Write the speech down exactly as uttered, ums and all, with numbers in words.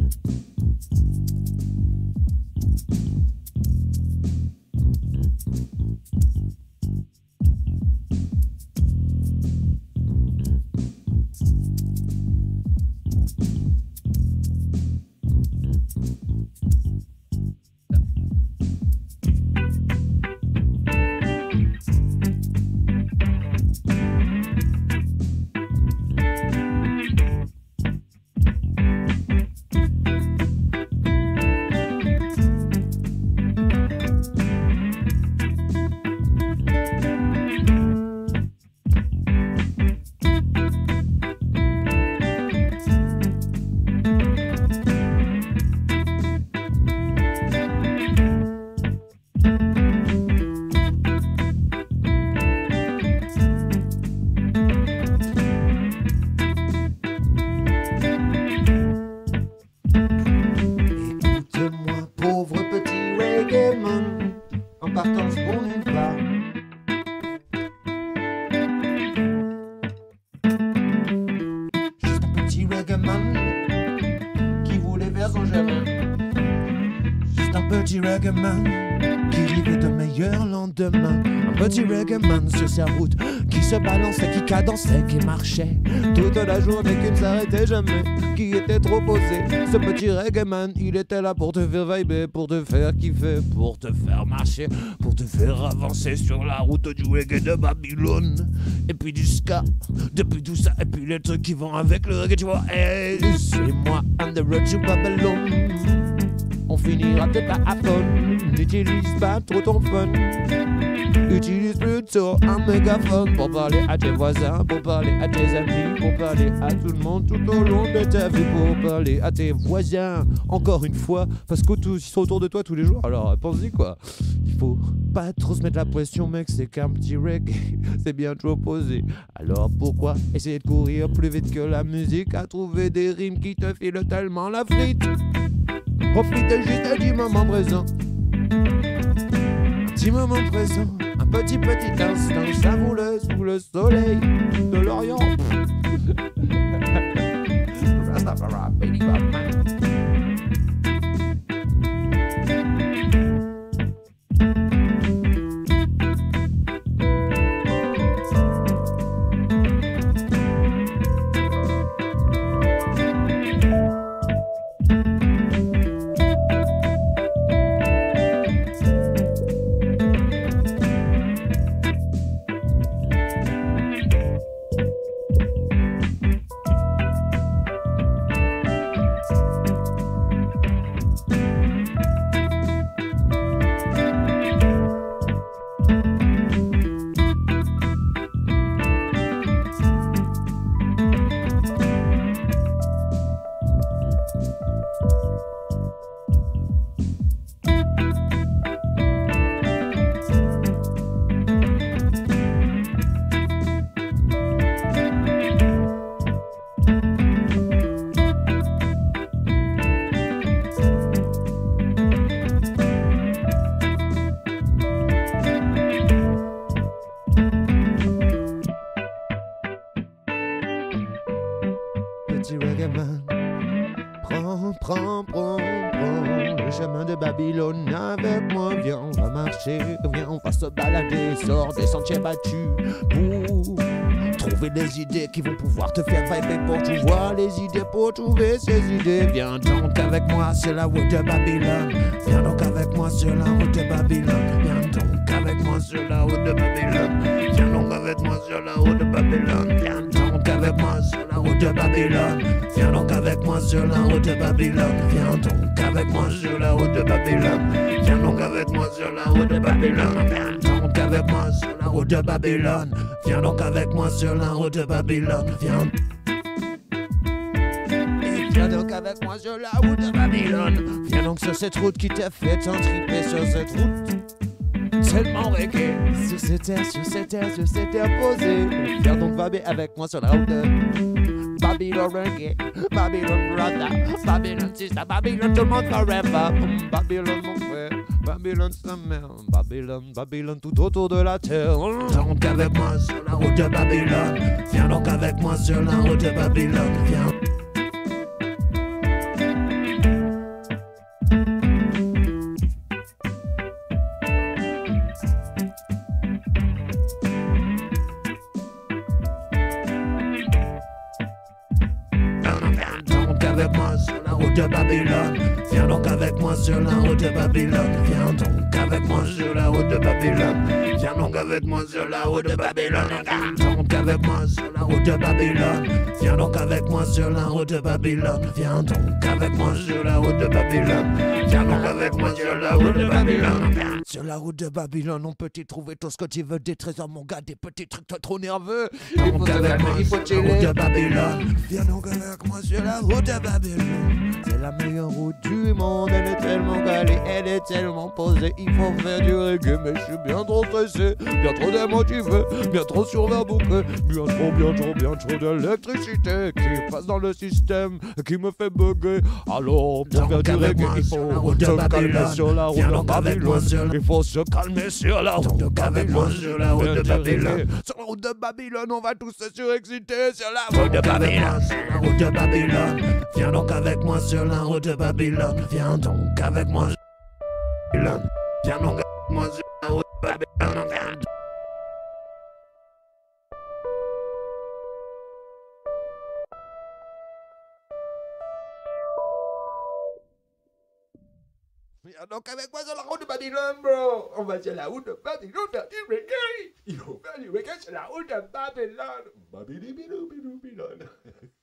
Qui vivait de meilleurs lendemains. Un petit reggae man sur sa route, qui se balançait, qui cadençait, qui marchait toute la journée, qui ne s'arrêtait jamais, qui était trop posé. Ce petit reggae man, il était là pour te faire vibrer, pour te faire kiffer, pour te faire marcher, pour te faire avancer sur la route du reggae de Babylone. Et puis du ska, depuis tout ça, et puis les trucs qui vont avec le reggae, tu vois. Hey, suis-moi on the road to Babylone. On finira peut-être pas à fond. N'utilise pas trop ton fun. Utilise plutôt un mégaphone pour parler à tes voisins, pour parler à tes amis, pour parler à tout le monde tout au long de ta vie, pour parler à tes voisins. Encore une fois, parce que tous ils sont autour de toi tous les jours. Alors pense-y quoi. Il faut pas trop se mettre la pression, mec. C'est qu'un petit reggae, c'est bien trop posé. Alors pourquoi essayer de courir plus vite que la musique, à trouver des rimes qui te filent tellement la frite? Profite juste du moment présent. Un petit moment présent, un petit petit instant savoureux sous le soleil de l'Orient. Rastafari, baby, Batman. Petit reggae man, prends, prends, prends, prends le chemin de Babylone avec moi. Viens, on va marcher, viens, on va se balader, sors des sentiers battus pour trouver des idées qui vont pouvoir te faire vibrer, pour tout voir les idées, pour trouver ces idées. Viens donc avec moi sur la route de Babylone. Viens donc avec moi sur la route de Babylone. Viens donc avec moi sur la route de Babylone. Viens donc avec moi sur la route de Babylone. Viens donc avec moi sur la route de Babylone. Viens donc avec moi sur la route de Babylone. Viens donc avec moi sur la route de Babylone. Viens donc avec moi sur la route de Babylone. Viens donc avec moi sur la route de Babylone. Viens donc avec moi sur la route de Babylone. Viens. Et viens donc avec moi sur la route de Babylone. Viens donc sur cette route qui t'a fait t'entriper, sur cette route tellement reggae, sur cette terre, sur cette terre, sur cette terre posée. Viens donc vibrer avec moi sur la route de Babylone reggae, Babylone brother, Babylone sister, Babylone tout le monde forever. Babylone mon frère, Babylone sa mère, Babylone, Babylone tout autour de la terre. Viens donc avec moi sur la route de Babylone. Viens donc avec moi sur la route de Babylone. Viens. Babylone. Viens donc avec moi sur la route de Babylone. Viens donc avec moi sur la route de Babylone. Viens donc avec moi sur la route de Babylone. Viens donc avec moi sur la route de Babylone. Viens donc avec moi sur la route de Babylone. Viens donc avec moi sur la route de Babylone. Viens donc avec moi sur la route de Babylone. Sur la route de Babylone, on peut y trouver tout ce que tu veux, des trésors, mon gars, des petits trucs toi trop nerveux. Il faut avec moi, il faut chiller. Route de Babylone. Viens donc avec moi sur la route de Babylone. C'est la meilleure route du monde, elle est tellement calée, elle est tellement posée. Il faut faire du reggae, mais je suis bien trop stressé, bien trop démotivé, bien trop surverbouqué, bien trop, bien trop, bien trop d'électricité qui passe dans le système, qui me fait bugger. Alors pour faire du reggae, il faut se calmer sur la route de Babylone. Il faut se calmer sur la route de Babylone. Sur la route de Babylone. Sur la route de Babylone, on va tous se surexciter. Sur la route de Babylone. Sur la route de Babylone. Viens donc avec moi sur la route de Babylone. Viens donc avec moi sur Babylone. Viens donc avec moi sur la route de Babylone. Viens donc avec moi sur la route de Babylone, bro. On va sur la route de Babylone faire du reggae. Il faut faire du reggae sur la route de Babylone. Babylone.